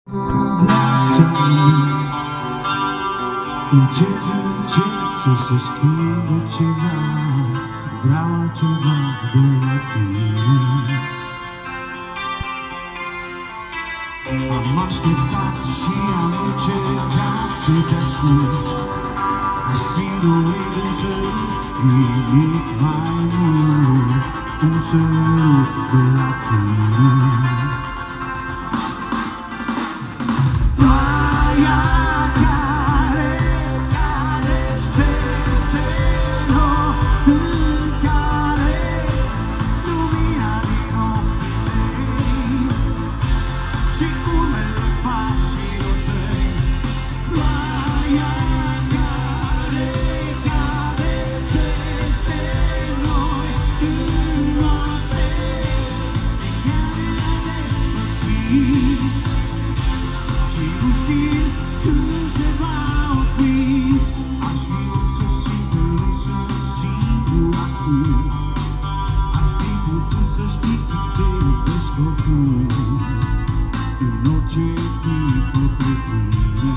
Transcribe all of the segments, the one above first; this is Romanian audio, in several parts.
Viața-mi încet, încet să se schimbe ceva. Vreau altceva de la tine. Am așteptat și am încercat să te ascult. Aș fi dorit însă nimic mai mult. Un sărut de la tine. Și nu știu când se va opri. Aș vrea să simt că nu sunt singur acum. Ai fi putut să știi că te iubesc oricum. În orice clipă pe tine.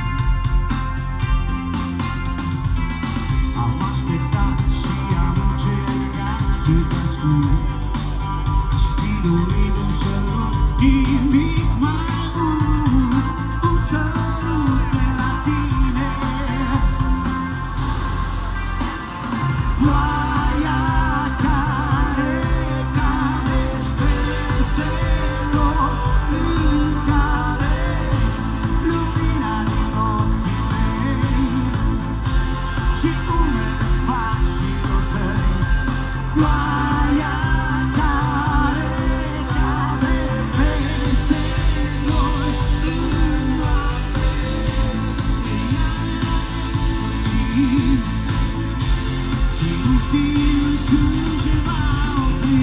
Am așteptat și am încercat să te ascult. Aș fi dorit un sărut, nimic mai mult. Un sărut de la tine. Ploaia care șterge nori în care lumina din ochii mei și umele pașilor tăi. Ploaia care cade peste noi în noapte, iară despărțit. Și nu știu când se va opri.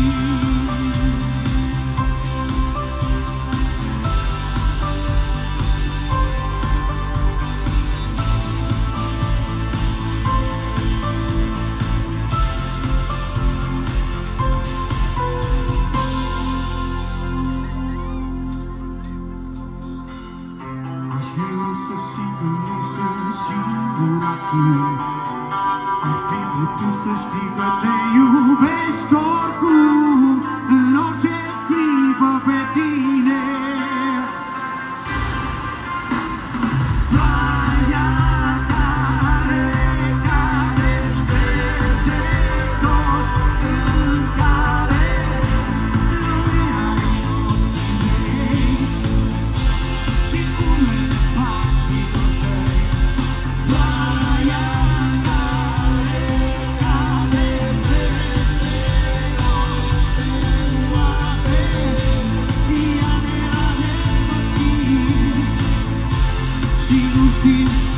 Aș vrea să simt că nu sunt singur acum. Ai fi putut să știi că te iubesc oricum. În orice clipă pe tine. Ploaia care cade șterge nori în care lumina din ochii mei și umele pașilor tăi. Ploaia care cade peste noi în noapte, iară despărțit. Și nu știu